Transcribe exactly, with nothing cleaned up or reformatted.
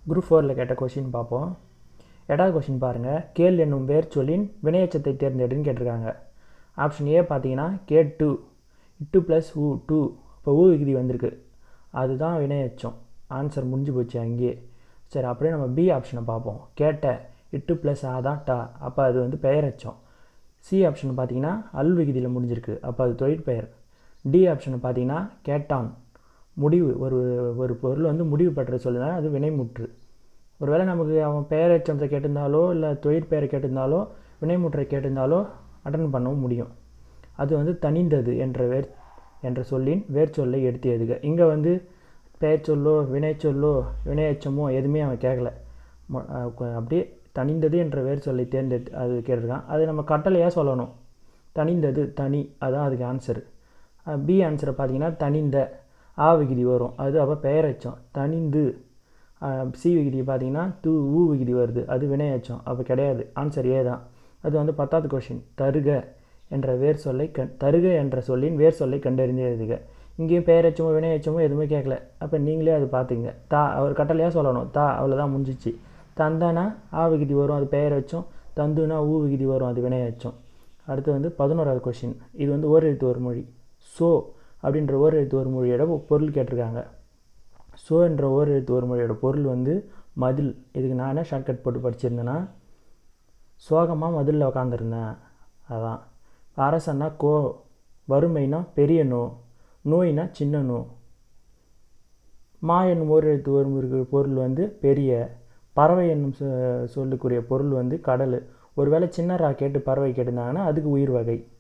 Group ஃபோரில் கேட்ட question பார்ப்போம். எட்டாவது கொஷின் பாருங்கள். கேள் என்னும் வேர் சொல்லின் வினையெச்சத்தை தேர்ந்தெடுன்னு கேட்டிருக்காங்க. ஆப்ஷன் ஏ பார்த்தீங்கன்னா கே டூ இட்டு ப்ளஸ் ஊ டூ. இப்போ ஊ விகுதி வந்திருக்கு, அதுதான் வினையெச்சம். ஆன்சர் முடிஞ்சு போச்சு அங்கேயே. சரி, அப்படியே நம்ம பி ஆப்ஷனை பார்ப்போம். கேட்ட இட்டு ப்ளஸ் ஆ தான் டா, அப்போ அது வந்து பெயரெச்சம். சி ஆப்ஷன் பார்த்தீங்கன்னா அல் விகுதியில் முடிஞ்சிருக்கு, அப்போ அது தொழிற்பெயர். டி ஆப்ஷனை பார்த்தீங்கன்னா கேட்டான், முடிவு ஒரு ஒரு பொருள் வந்து முடிவு பெற்ற சொல்லுனா அது வினைமுற்று. ஒருவேளை நமக்கு அவன் பெயரெச்சத்தை கேட்டிருந்தாலோ இல்லை தொழிற்பெயரை கேட்டிருந்தாலோ வினைமுற்றை கேட்டிருந்தாலோ அட்டன் பண்ணவும் முடியும். அது வந்து தனிந்தது என்ற வேர் என்ற சொல்லின் வேர் சொல்லை எடுத்து எழுதுக. இங்கே வந்து பெயர் சொல்லோ வினை சொல்லோ வினையெச்சமோ எதுவுமே அவன் கேட்கல. அப்படியே தனிந்தது என்ற வேர் சொல்லை தேர்ந்தெடுத்து அது கேட்டிருக்கான். அது நம்ம கட்டளையாக சொல்லணும். தனிந்தது தனி, அதுதான் அதுக்கு ஆன்சரு. பி ஆன்சரை பார்த்தீங்கன்னா தனிந்த ஆ விகுதி வரும், அது அப்போ பெயரெச்சம். தனிந்து சி விகுதி பார்த்தீங்கன்னா தூ ஊ விகுதி வருது, அது வினையெச்சம், அப்போ கிடையாது. ஆன்சர் ஏ தான். அது வந்து பத்தாவது கொஷின். தருக என்ற வேர் சொல்லை கண் தருக என்ற சொல்லின் வேர் சொல்லை கண்டறிந்து எழுதுக. இங்கேயும் பெயரெச்சமோ வினையெச்சமோ எதுவுமே கேட்கல, அப்போ நீங்களே அது பார்த்துங்க. தா அவர் கட்டளையாக சொல்லணும். தா அவ்வளோதான் முடிஞ்சிச்சு. தந்தானா ஆ விகுதி வரும், அது பெயரெச்சம். தந்துனா ஊ விகுதி வரும், அது வினையெச்சம். அடுத்து வந்து பதினோராவது கொஷின். இது வந்து ஓர் எழுத்து ஒரு மொழி. சோ அப்படின்ற ஓர் எழுத்து ஒரு மொழியோட பொருள் கேட்டிருக்காங்க. சோ என்ற ஓர் எழுத்து ஒரு மொழியோட பொருள் வந்து மதில். இதுக்கு நான் என்ன ஷார்ட்கட் போட்டு படிச்சிருந்தேன்னா சோகமாக மதிலில் உட்காந்துருந்தேன், அதான். அரசன்னா கோ, வறுமைனா பெரிய நோ, நோய்னா சின்ன நோ. மா என்னும் ஓர் எழுத்து ஒரு பொருள் வந்து பெரிய. பறவை என்னும் சொல்லுக்குரிய பொருள் வந்து கடல். ஒருவேளை சின்ன ரா கேட்டு பறவை கேட்டிருந்தாங்கன்னா அதுக்கு உயிர் வகை.